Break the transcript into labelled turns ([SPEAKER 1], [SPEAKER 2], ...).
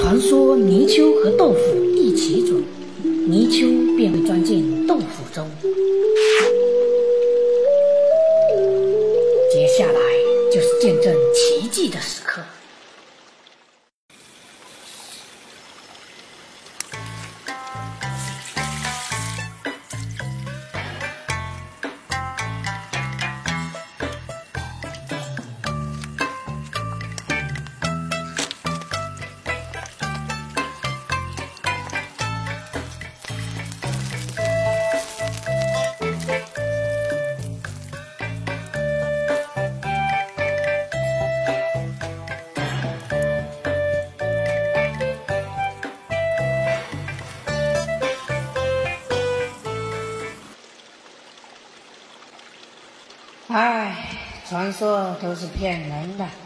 [SPEAKER 1] 传说泥鳅和豆腐一起煮，泥鳅便会钻进豆腐中。接下来就是见证奇迹的时刻。唉，传说都是骗人的。